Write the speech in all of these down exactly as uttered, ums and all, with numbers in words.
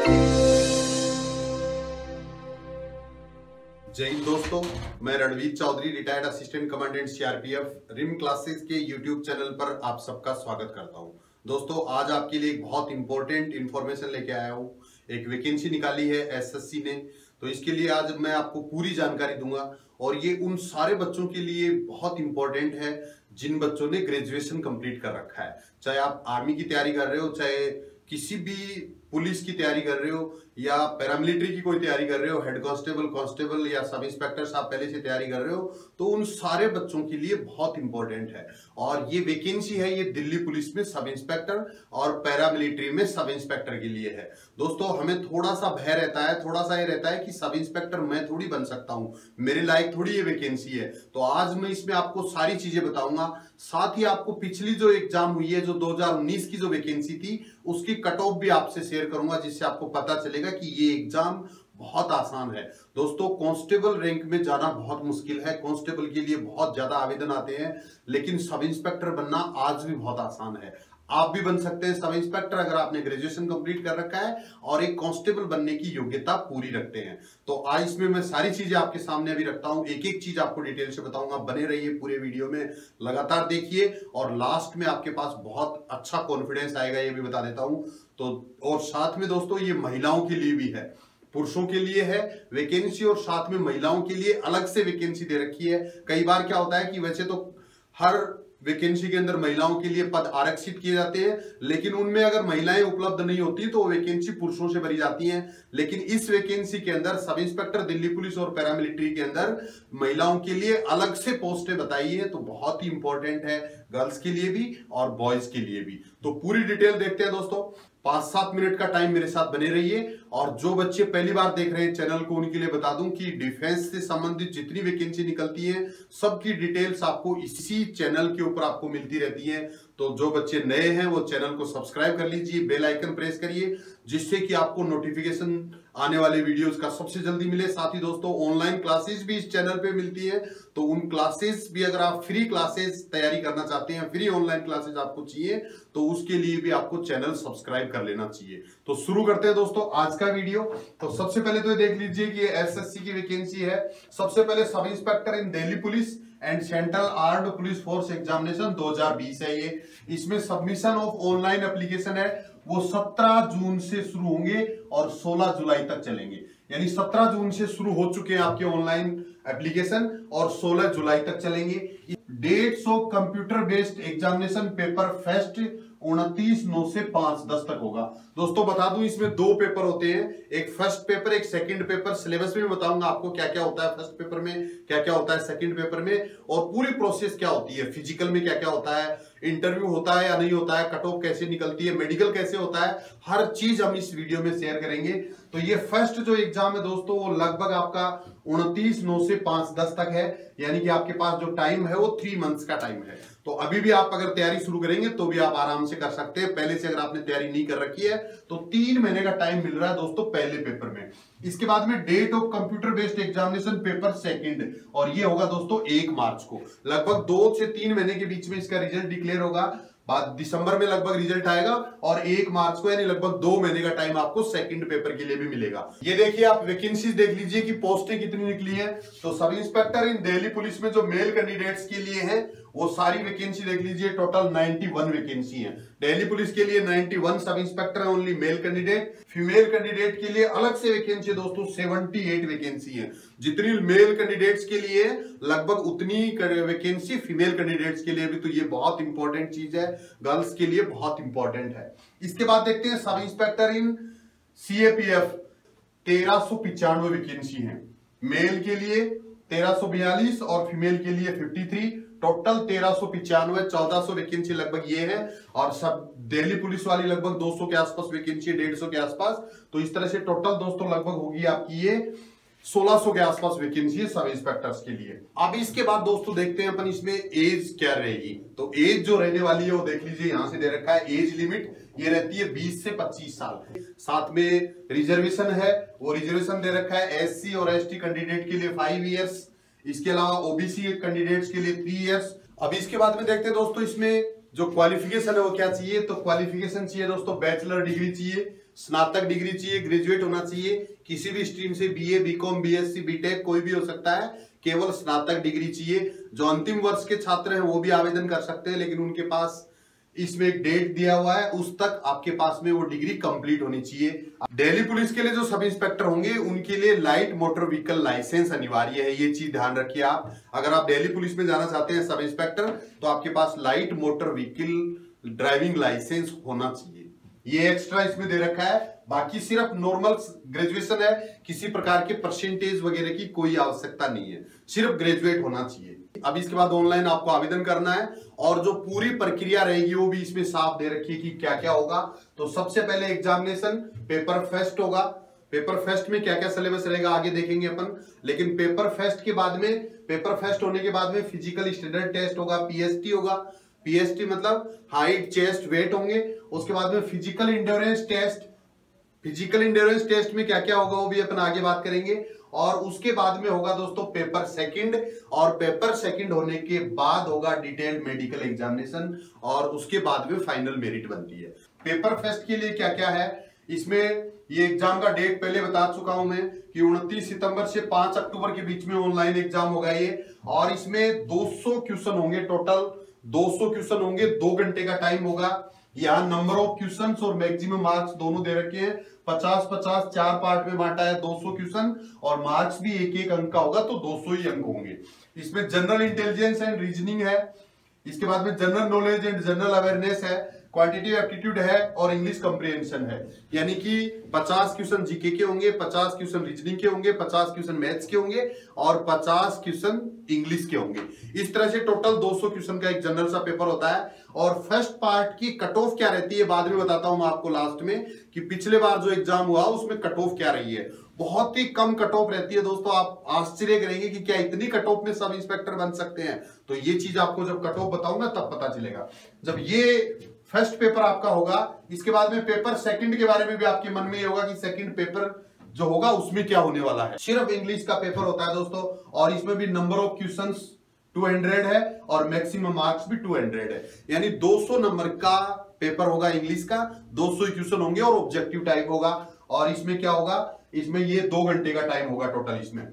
जय हिंद दोस्तों, मैं Ranveer Chaudhary, retired assistant commandant CRPF, rim classes के यूट्यूब चैनल पर आप सबका स्वागत करता हूं। दोस्तों, आज आपके लिए एक बहुत इंपॉर्टेंट इंफॉर्मेशन लेके आया हूं। एक वैकेंसी निकाली है एसएससी ने, तो इसके लिए आज मैं आपको पूरी जानकारी दूंगा और ये उन सारे बच्चों के लिए बहुत इंपॉर्टेंट है जिन बच्चों ने ग्रेजुएशन कंप्लीट कर रखा है। चाहे आप आर्मी की तैयारी कर रहे हो, चाहे किसी भी पुलिस की तैयारी कर रहे हो या पैरामिलिट्री की कोई तैयारी कर रहे हो, हेड कांस्टेबल, कांस्टेबल या सब इंस्पेक्टर साहब पहले से तैयारी कर रहे हो, तो उन सारे बच्चों के लिए बहुत इंपॉर्टेंट है। और ये वैकेंसी है, ये दिल्ली पुलिस में सब इंस्पेक्टर और पैरामिलिट्री में सब इंस्पेक्टर के लिए है। दोस्तों, हमें थोड़ा सा भय रहता है, थोड़ा सा ये रहता है कि सब इंस्पेक्टर मैं थोड़ी बन सकता हूं, मेरे लायक थोड़ी ये वैकेंसी है। तो आज मैं इसमें आपको सारी चीजें बताऊंगा, साथ ही आपको पिछली जो एग्जाम हुई है, जो दो हज़ार उन्नीस की जो वैकेंसी थी, उसकी कट ऑफ भी आपसे शेयर करूंगा, जिससे आपको पता चलेगा कि ये एग्जाम बहुत आसान है। दोस्तों, कांस्टेबल रैंक में जाना बहुत मुश्किल है, कांस्टेबल के लिए बहुत ज्यादा आवेदन आते हैं, लेकिन सब इंस्पेक्टर बनना आज भी बहुत आसान है। आप भी बन सकते हैं सब इंस्पेक्टर अगर आपने ग्रेजुएशन कंप्लीट कर रखा है और एक कांस्टेबल बनने की योग्यता पूरी रखते हैं। तो आज इसमें मैं सारी चीजें आपके सामने अभी रखता हूं, एक एक चीज आपको डिटेल से बताऊंगा। बने रहिए पूरे वीडियो में, लगातार देखिए और लास्ट में आपके पास बहुत अच्छा कॉन्फिडेंस आएगा, ये भी बता देता हूं। तो और साथ में दोस्तों, ये महिलाओं के लिए भी है, पुरुषों के लिए है वैकेंसी और साथ में महिलाओं के लिए अलग से वैकेंसी दे रखी है। कई बार क्या होता है कि वैसे तो हर वैकेंसी के अंदर महिलाओं के लिए पद आरक्षित किए जाते हैं, लेकिन उनमें अगर महिलाएं उपलब्ध नहीं होती तो वैकेंसी पुरुषों से भरी जाती हैं। लेकिन इस वैकेंसी के अंदर सब इंस्पेक्टर दिल्ली पुलिस और पैरामिलिट्री के अंदर महिलाओं के लिए अलग से पोस्टें बताई है, तो बहुत ही इंपॉर्टेंट है गर्ल्स के लिए भी और बॉयज के लिए भी। तो पूरी डिटेल देखते हैं दोस्तों। पांच सात मिनट का टाइम मेरे साथ बने रहिए। और जो बच्चे पहली बार देख रहे हैं चैनल को, उनके लिए बता दूं कि डिफेंस से संबंधित जितनी वैकेंसी निकलती है, सबकी डिटेल्स आपको इसी चैनल के ऊपर आपको मिलती रहती है। तो जो बच्चे नए हैं वो चैनल को सब्सक्राइब कर लीजिए, बेल आइकन प्रेस करिए, जिससे कि आपको नोटिफिकेशन आने वाले वीडियोस का सबसे जल्दी मिले। साथ ही दोस्तों, ऑनलाइन क्लासेस भी इस चैनल पे मिलती है, तो उन क्लासेस भी अगर आप फ्री क्लासेस तैयारी करना चाहते हैं, फ्री ऑनलाइन क्लासेस आपको चाहिए, तो उसके लिए भी आपको चैनल सब्सक्राइब कर लेना चाहिए। तो शुरू करते हैं दोस्तों आज का वीडियो। तो सबसे पहले तो ये देख लीजिए कि ये एसएससी की वैकेंसी है। सबसे पहले sub inspector in Delhi police and central armed police force examination दो हज़ार बीस है ये। इसमें सबमिशन ऑफ ऑनलाइन एप्लीकेशन है, वो सत्रह जून से शुरू होंगे और सोलह जुलाई तक चलेंगे। यानी सत्रह जून से शुरू हो चुके हैं आपके ऑनलाइन एप्लीकेशन और सोलह जुलाई तक चलेंगे। Dates of computer based examination paper first उनतीस नौ से पांच दस तक होगा। दोस्तों बता दूं, इसमें दो पेपर होते हैं, एक फर्स्ट पेपर, एक सेकंड पेपर। सिलेबस में बताऊंगा आपको क्या क्या होता है फर्स्ट पेपर में, क्या क्या होता है सेकंड पेपर में, और पूरी प्रोसेस क्या होती है, फिजिकल में क्या क्या होता है, इंटरव्यू होता है या नहीं होता है, कट ऑफ कैसे निकलती है, मेडिकल कैसे होता है, हर चीज हम इस वीडियो में शेयर करेंगे। तो ये फर्स्ट जो एग्जाम है दोस्तों, वो लगभग आपका उनतीस नौ से पांच दस तक है, यानी कि आपके पास जो टाइम है वो थ्री मंथ्स का टाइम है। तो अभी भी आप अगर तैयारी शुरू करेंगे तो भी आप आराम से कर सकते हैं। पहले से अगर आपने तैयारी नहीं कर रखी है तो तीन महीने का टाइम मिल रहा है दोस्तों पहले पेपर में। इसके बाद में date of computer based examination paper second, और ये होगा दोस्तों एक मार्च को। लगभग दो से तीन महीने के बीच में इसका रिजल्ट डिक्लेयर होगा, बाद दिसंबर में लगभग रिजल्ट आएगा और एक मार्च को, यानी लगभग दो महीने का टाइम आपको सेकंड पेपर के लिए भी मिलेगा। ये देखिए, आप वैकेंसीज देख लीजिए कि पोस्टें कितनी निकली है। तो सब इंस्पेक्टर इन दिल्ली पुलिस में जो मेल कैंडिडेट्स के लिए है, वो सारी वैकेंसी देख लीजिए, टोटल इक्यानवे वैकेंसी है। दिल्ली पुलिस के लिए इक्यानवे सब इंस्पेक्टर है, only male candidate. Female candidate के लिए अलग से वैकेंसी दोस्तों अठहत्तर वैकेंसी है। जितनी मेल कैंडिडेट्स के लिए लगभग उतनी वैकेंसी फीमेल कैंडिडेट्स के लिए भी। तो ये बहुत इंपॉर्टेंट चीज है, गर्ल्स के लिए बहुत इंपॉर्टेंट है। इसके बाद देखते हैं सब इंस्पेक्टर इन सीएपीएफ, तेरह सौ पिचानवे वैकेंसी है। मेल के लिए तेरह सौ बयालीस और फीमेल के लिए तिरेपन, टोटल तेरह सौ पिचानवे, चौदह सौ वैकेंसी लगभग ये है। और सब दिल्ली पुलिस वाली लगभग दो सौ के आसपास वैकेंसी, डेढ़ सौ के आसपास। तो इस तरह से टोटल दोस्तों लगभग होगी आपकी ये सोलह सौ के आसपास वैकेंसी है सब इंस्पेक्टर्स के लिए। अब इसके बाद दोस्तों देखते हैं अपन इसमें एज क्या रहेगी। तो एज जो रहने वाली है वो देख लीजिए, यहां से दे रखा है एज लिमिट, ये रहती है बीस से पच्चीस साल। साथ में रिजर्वेशन है, वो रिजर्वेशन दे रखा है एससी और एसटी कैंडिडेट के लिए फाइव इयर्स, इसके अलावा ओबीसी कैंडिडेट्स के लिए थ्री इयर्स। अब इसके बाद में देखते हैं दोस्तों इसमें जो क्वालिफिकेशन है वो क्या चाहिए। तो क्वालिफिकेशन चाहिए दोस्तों बैचलर डिग्री चाहिए, स्नातक डिग्री चाहिए, ग्रेजुएट होना चाहिए किसी भी स्ट्रीम से, बीए, बीकॉम, बीएससी, बीटेक कोई भी हो सकता है, केवल स्नातक डिग्री चाहिए। जो अंतिम वर्ष के छात्र हैं वो भी आवेदन कर सकते हैं, लेकिन उनके पास इसमें एक डेट दिया हुआ है, उस तक आपके पास में वो डिग्री कंप्लीट होनी चाहिए। दिल्ली पुलिस के लिए जो सब इंस्पेक्टर होंगे उनके लिए लाइट मोटर व्हीकल लाइसेंस अनिवार्य है, ये चीज ध्यान रखिए आप। अगर आप दिल्ली पुलिस में जाना चाहते हैं सब इंस्पेक्टर, तो आपके पास light motor vehicle driving licence होना चाहिए। ये एक्स्ट्रा इसमें दे रखा है, बाकी सिर्फ नॉर्मल ग्रेजुएशन है, किसी प्रकार के परसेंटेज वगैरह की कोई आवश्यकता नहीं है, सिर्फ ग्रेजुएट होना चाहिए। अब इसके बाद ऑनलाइन आपको आवेदन करना है और जो पूरी प्रक्रिया रहेगी वो भी इसमें साफ दे रखी है कि क्या क्या होगा। तो सबसे पहले एग्जामिनेशन पेपर फेस्ट होगा। पेपर फेस्ट में क्या क्या सिलेबस रहेगा आगे देखेंगे अपन, लेकिन पेपर फेस्ट के बाद में, पेपर फेस्ट होने के बाद में फिजिकल स्टैंडर्ड टेस्ट होगा, पीएसटी होगा। पीएसटी मतलब हाइट, चेस्ट, वेट होंगे। उसके बाद में physical endurance test, physical endurance test में क्या क्या होगा वो भी अपन आगे बात करेंगे। और उसके बाद में होगा दोस्तों पेपर सेकंड, और पेपर सेकंड होने के बाद होगा डिटेल्ड मेडिकल एग्जामिनेशन, और उसके बाद में फाइनल मेरिट बनती है। पेपर फेस्ट के लिए क्या क्या है इसमें, ये एग्जाम का डेट पहले बता चुका हूं मैं कि उनतीस सितंबर से पांच अक्टूबर के बीच में ऑनलाइन एग्जाम होगा ये। और इसमें दो सौ क्वेश्चन होंगे, टोटल दो सौ क्वेश्चन होंगे, दो घंटे का टाइम होगा। यहाँ नंबर ऑफ क्वेश्चंस और मैक्सिमम मार्क्स दोनों दे रखे हैं। पचास पचास चार पार्ट में बांटा है दो सौ क्वेश्चन, और मार्क्स भी एक एक अंक का होगा, तो दो सौ ही अंक होंगे। इसमें जनरल इंटेलिजेंस एंड रीजनिंग है, इसके बाद में general knowledge and general awareness है, क्वांटिटेटिव एप्टीट्यूड है, और इंग्लिश कंप्रिहेंशन है। यानी कि पचास क्वेश्चन जीके के होंगे, पचास क्वेश्चन रीजनिंग के होंगे, पचास क्वेश्चन मैथ्स के होंगे, और पचास क्वेश्चन इंग्लिश के होंगे। इस तरह से टोटल दो सौ क्वेश्चन का एक जनरल सा पेपर होता है। और फर्स्ट पार्ट की कट ऑफ क्या रहती है बाद में बताता हूं मैं आपको लास्ट में, कि पिछले बार जो एग्जाम हुआ उसमें कट ऑफ क्या रही है। बहुत ही कम कट ऑफ रहती है दोस्तों, आप आश्चर्य करेंगे कि क्या इतनी कट ऑफ में सब इंस्पेक्टर बन सकते हैं। तो ये चीज आपको जब कट ऑफ बताऊंगा तब पता चलेगा, जब ये फर्स्ट पेपर आपका होगा। इसके बाद में पेपर सेकंड के बारे में भी आपके मन में ये होगा कि सेकंड पेपर जो होगा उसमें क्या होने वाला है। सिर्फ इंग्लिश का पेपर होता है दोस्तों, और इसमें भी नंबर ऑफ क्वेश्चंस दो सौ है, और मैक्सिमम मार्क्स भी दो सौ है। यानी दो सौ नंबर का पेपर होगा इंग्लिश का, दो सौ क्वेश्चन होंगे, और ऑब्जेक्टिव टाइप होगा। और इसमें क्या होगा, इसमें ये दो घंटे का टाइम होगा टोटल इसमें।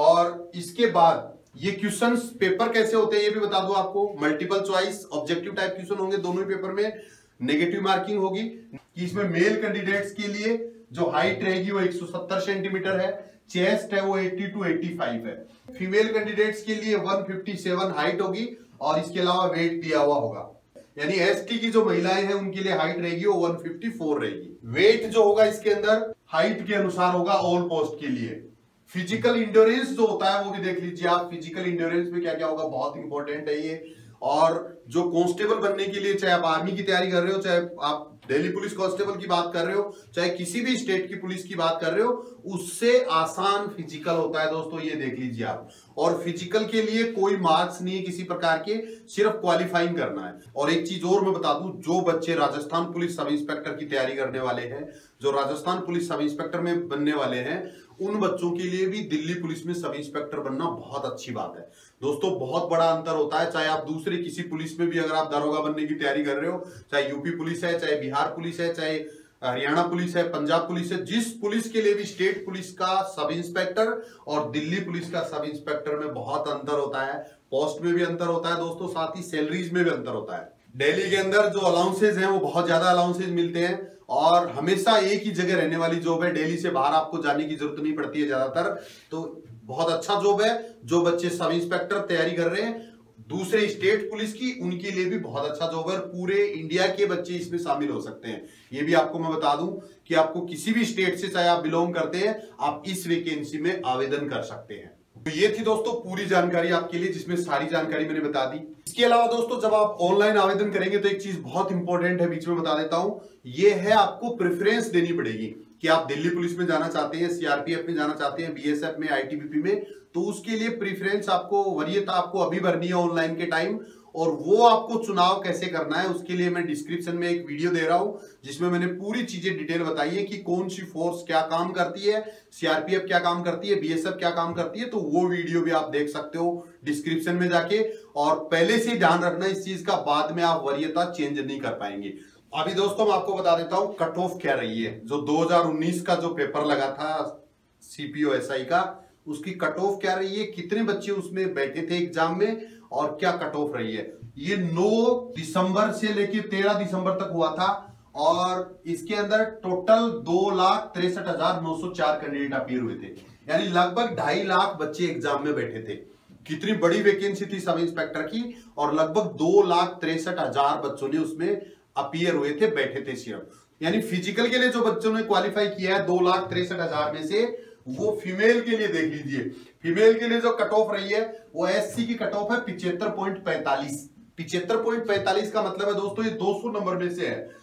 और इसके बाद ये क्वेश्चंस पेपर कैसे होते हैं ये भी बता दूं आपको। Multiple choice, objective type question होंगे दोनों ही पेपर में। नेगेटिव मार्किंग होगी कि इसमें मेल कैंडिडेट्स के लिए जो हाइट रहेगी वो एक सौ सत्तर सेंटीमीटर है, चेस्ट है वो अस्सी टू पचासी है। फीमेल कैंडिडेट्स के लिए एक सौ सत्तावन हाइट होगी, और इसके अलावा वेट दिया हुआ होगा। यानी एसटी की जो महिलाएं हैं उनके लिए हाइट रहेगी वो एक सौ चौवन रहेगी। वेट जो होगा इसके अंदर हाइट के अनुसार होगा ऑल पोस्ट के लिए। फिजिकल इंड्योरेंस जो होता है वो भी देख लीजिए आप, फिजिकल इंड्योरेंस में क्या क्या होगा, बहुत इंपॉर्टेंट है ये। और जो कांस्टेबल बनने के लिए, चाहे आप आर्मी की तैयारी कर रहे हो, चाहे आप दिल्ली पुलिस कांस्टेबल की बात कर रहे हो, चाहे किसी भी स्टेट की पुलिस की बात कर रहे हो, उससे आसान फिजिकल होता है दोस्तों, ये देख लीजिए आप। और फिजिकल के लिए कोई मार्क्स नहीं है किसी प्रकार के, सिर्फ क्वालिफाइंग करना है। और एक चीज और मैं बता दूं, जो बच्चे राजस्थान पुलिस सब इंस्पेक्टर की तैयारी करने वाले हैं, जो राजस्थान पुलिस सब इंस्पेक्टर में बनने वाले हैं, उन बच्चों के लिए भी दिल्ली पुलिस में सब इंस्पेक्टर बनना बहुत अच्छी बात है दोस्तों। बहुत बड़ा अंतर होता है, चाहे आप दूसरे किसी पुलिस में भी अगर आप दरोगा बनने की तैयारी कर रहे हो, चाहे यूपी पुलिस है, चाहे बिहार पुलिस है, चाहे हरियाणा पुलिस है, पंजाब पुलिस है, जिस पुलिस के लिए भी स्टेट पुलिस का सब इंस्पेक्टर और दिल्ली पुलिस का सब इंस्पेक्टर में बहुत अंतर होता है। पोस्ट में भी अंतर होता है दोस्तों, साथ ही सैलरीज में भी अंतर होता है। दिल्ली के अंदर जो अलाउंसेज हैं वो बहुत ज्यादा अलाउंसेज मिलते हैं, और हमेशा एक ही जगह रहने वाली जॉब है। दिल्ली से बाहर आपको जाने की जरूरत नहीं पड़ती है ज्यादातर, तो बहुत अच्छा जॉब है। जो बच्चे सब इंस्पेक्टर तैयारी कर रहे हैं दूसरे स्टेट पुलिस की, उनके लिए भी बहुत अच्छा जॉब है। पूरे इंडिया के बच्चे इसमें शामिल हो सकते हैं। ये भी आपको मैं बता दूं कि आपको किसी भी स्टेट से चाहे आप बिलोंग करते हैं, आप इस वैकेंसी में आवेदन कर सकते हैं। तो ये थी दोस्तों पूरी जानकारी आपके लिए, जिसमें सारी जानकारी मैंने बता दी। इसके अलावा दोस्तों जब आप ऑनलाइन आवेदन करेंगे तो एक चीज बहुत इंपॉर्टेंट है, बीच में बता देता हूं, ये है आपको प्रेफरेंस देनी पड़ेगी कि आप दिल्ली पुलिस में जाना चाहते हैं, सीआरपीएफ में जाना चाहते हैं, बीएसएफ में, आईटीबीपी में, तो उसके लिए प्रेफरेंस आपको, वरीयता आपको अभी भरनी है ऑनलाइन के टाइम। और वो आपको चुनाव कैसे करना है उसके लिए मैं डिस्क्रिप्शन में एक वीडियो दे रहा हूं, जिसमें मैंने पूरी चीजें डिटेल बताई है कि कौन सी फोर्स क्या काम करती है, सीआरपीएफ क्या काम करती है, बीएसएफ क्या काम करती है। तो वो वीडियो भी आप देख सकते हो डिस्क्रिप्शन में जाके। और पहले से ध्यान रखना इस चीज का, बाद में आप वरीयता चेंज नहीं कर पाएंगे। अभी दोस्तों मैं आपको बता देता हूं कट ऑफ क्या रही है। जो दो हज़ार उन्नीस का जो पेपर लगा था सीपीओ एसआई का, उसकी कट ऑफ क्या रही है, कितने बच्चे उसमें बैठे थे एग्जाम में और क्या कट ऑफ रही है। ये नौ दिसंबर से लेके तेरह दिसंबर तक हुआ था और इसके अंदर टोटल दो लाख तिरसठ हजार नौ सौ चार कैंडिडेट अपीयर हुए थे, यानी लगभग ढाई लाख बच्चे एग्जाम में बैठे थे। कितनी बड़ी वैकेंसी थी सब इंस्पेक्टर की, और लगभग दो लाख तिरसठ हजार बच्चों ने उसमें अपीयर हुए थे, बैठे थे सिर्फ। यानी फिजिकल के लिए जो बच्चों ने क्वालिफाई किया है दो लाख तिरसठ हजार में से, वो फीमेल के लिए देख लीजिए, फीमेल के लिए जो कट ऑफ रही है वो एससी की कट ऑफ है पिछहत्तर पॉइंट पैंतालीस। पिछहत्तर पॉइंट पैंतालीस का मतलब है दोस्तों ये दो सौ नंबर में से है,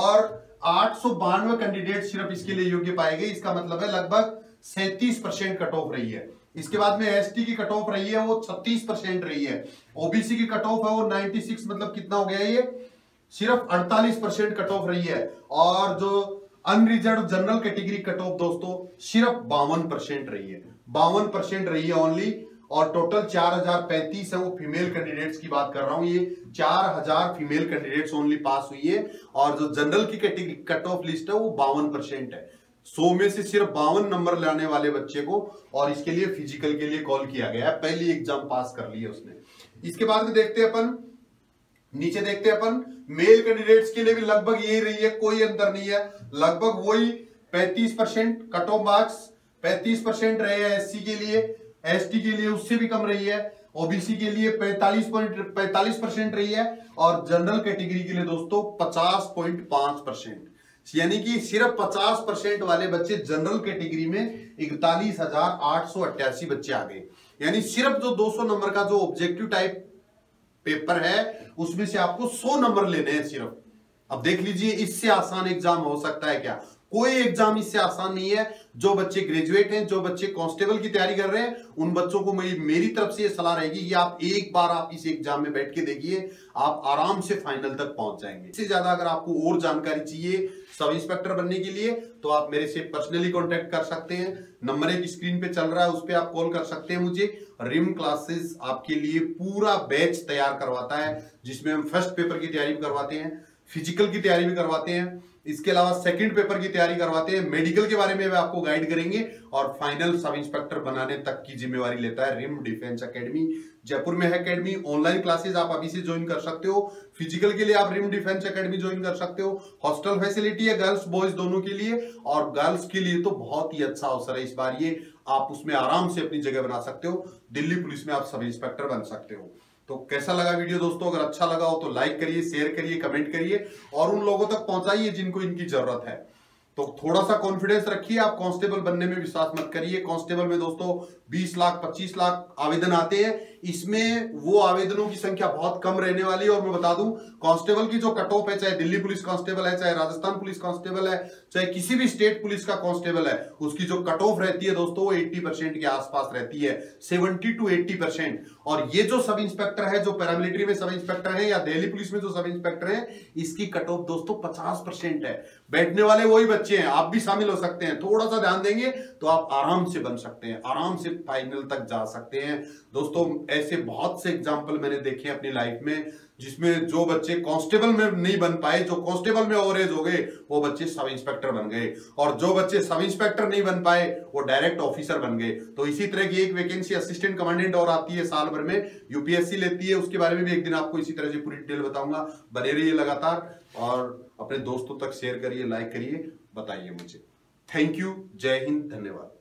और आठ सौ बानवे कैंडिडेट सिर्फ इसके लिए योग्य पाए गए। इसका मतलब है लगभग सैंतीस परसेंट कट ऑफ रही है। इसके बाद में एसटी की कट ऑफ रही है वो छत्तीस परसेंट रही है। ओबीसी की कट ऑफ है वो छियानवे, मतलब कितना हो गया ये, सिर्फ अड़तालीस परसेंट कट ऑफ रही है। और जो unreserved general category cut off दोस्तों सिर्फ बावन परसेंट रही है, बावन परसेंट रही है ओनली। और टोटल चार हजार पैंतीस है, वो फीमेल कैंडिडेट्स की बात कर रहा हूं, ये चार हजार फीमेल कैंडिडेट्स ओनली पास हुई है। और जो जनरल की कैटेगरी कट ऑफ लिस्ट है वो बावन परसेंट है। सौ में से सिर्फ बावन नंबर लाने वाले बच्चे को, और इसके लिए फिजिकल के लिए कॉल किया गया है, पहली एग्जाम पास कर ली है उसने। इसके बाद में देखते हैं अपन, नीचे देखते हैं अपन, मेल कैंडिडेट्स के लिए भी लगभग यही रही है, कोई अंतर नहीं है, लगभग वही पैंतीस परसेंट कट ऑफ मार्क्स, पैंतीस परसेंट रहे हैं एससी के लिए, एसटी के लिए उससे भी कम रही है, ओबीसी के लिए पैंतालीस पॉइंट पैंतालीस परसेंट रही है, और जनरल कैटेगरी के लिए दोस्तों पचास पॉइंट पांच परसेंट। यानी कि सिर्फ पचास परसेंट वाले बच्चे जनरल कैटेगरी में इकतालीस हजार आठ सौ अट्ठासी बच्चे आ गए। यानी सिर्फ जो दो सौ नंबर का जो ऑब्जेक्टिव टाइप पेपर है उसमें से आपको सौ नंबर लेने हैं सिर्फ। अब देख लीजिए इससे आसान एग्जाम हो सकता है क्या? कोई एग्जाम इससे आसान नहीं है। जो बच्चे ग्रेजुएट हैं, जो बच्चे कांस्टेबल की तैयारी कर रहे हैं, उन बच्चों को मेरी मेरी तरफ से ये सलाह रहेगी कि आप एक बार आप इस एग्जाम में बैठ के देखिए, आप आराम से फाइनल तक पहुंच जाएंगे। इससे ज्यादा अगर आपको और जानकारी चाहिए सब इंस्पेक्टर बनने के लिए तो आप मेरे से पर्सनली कांटेक्ट कर सकते हैं। नंबर एक स्क्रीन पे चल रहा है, उस पर आप कॉल कर सकते हैं मुझे। रिम क्लासेस आपके लिए पूरा बैच तैयार करवाता है, जिसमें हम फर्स्ट पेपर की तैयारी भी करवाते हैं, फिजिकल की तैयारी भी करवाते हैं, इसके अलावा सेकंड पेपर की तैयारी करवाते हैं, मेडिकल के बारे में भी आपको गाइड करेंगे, और फाइनल सब इंस्पेक्टर बनाने तक की जिम्मेवारी लेता है रिम डिफेंस एकेडमी। जयपुर में है एकेडमी, ऑनलाइन क्लासेस आप अभी से ज्वाइन कर सकते हो। फिजिकल के लिए आप रिम डिफेंस एकेडमी ज्वाइन कर सकते हो। हॉस्टल फैसिलिटी है गर्ल्स बॉयज दोनों के लिए, और गर्ल्स के लिए तो बहुत ही अच्छा अवसर है इस बार ये, आप उसमें आराम से अपनी जगह बना सकते हो। दिल्ली पुलिस में आप सब इंस्पेक्टर बन सकते हो। तो कैसा लगा वीडियो दोस्तों? अगर अच्छा लगा हो तो लाइक करिए, शेयर करिए, कमेंट करिए, और उन लोगों तक पहुंचाइए जिनको इनकी जरूरत है। तो थोड़ा सा कॉन्फिडेंस रखिए, आप कांस्टेबल बनने में विश्वास मत करिए। कांस्टेबल में दोस्तों बीस लाख पच्चीस लाख आवेदन आते हैं, इसमें वो आवेदनों की संख्या बहुत कम रहने वाली है। और मैं बता दूं कांस्टेबल की जो कट ऑफ है, चाहे दिल्ली पुलिस कांस्टेबल है, चाहे राजस्थान पुलिस कांस्टेबल है, चाहे किसी भी स्टेट पुलिस का कांस्टेबल है, उसकी जो कट ऑफ रहती है दोस्तों वो अस्सी परसेंट के आसपास रहती है, सत्तर टू अस्सी परसेंट। और ये जो सब इंस्पेक्टर है, जो पैरामिलिट्री में सब इंस्पेक्टर है या दिल्ली पुलिस में जो सब इंस्पेक्टर है, इसकी कट ऑफ दोस्तों पचास परसेंट है। बैठने वाले वही बच्चे हैं, आप भी शामिल हो सकते हैं। थोड़ा सा ध्यान देंगे तो आप आराम से बन सकते हैं, आराम से फाइनल तक जा सकते हैं। दोस्तों ऐसे बहुत से एग्जाम्पल मैंने देखे अपनी लाइफ में, जिसमें जो बच्चे कांस्टेबल में नहीं बन पाए, जो कांस्टेबल में ओवर एज हो गए, वो बच्चे सब इंस्पेक्टर बन गए, और जो बच्चे सब इंस्पेक्टर नहीं बन पाए वो डायरेक्ट ऑफिसर बन गए। तो इसी तरह की एक वैकेंसी असिस्टेंट कमांडेंट और आती है साल भर में, यूपीएससी लेती है, उसके बारे में भी एक दिन आपको इसी तरह से पूरी डिटेल बताऊंगा। बने रहिए लगातार, और अपने दोस्तों तक शेयर करिए, लाइक करिए, बताइए मुझे। थैंक यू, जय हिंद, धन्यवाद।